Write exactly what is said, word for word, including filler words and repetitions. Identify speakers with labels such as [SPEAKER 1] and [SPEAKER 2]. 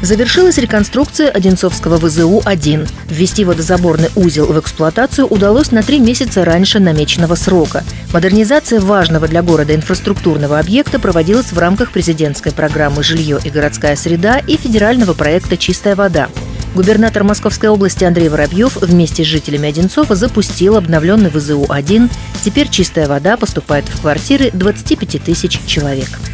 [SPEAKER 1] Завершилась реконструкция Одинцовского вэ зэ у один. Ввести водозаборный узел в эксплуатацию удалось на три месяца раньше намеченного срока. Модернизация важного для города инфраструктурного объекта проводилась в рамках президентской программы «Жилье и городская среда» и федерального проекта «Чистая вода». Губернатор Московской области Андрей Воробьев вместе с жителями Одинцова запустил обновленный вэ зэ у один. Теперь чистая вода поступает в квартиры двадцати пяти тысяч человек.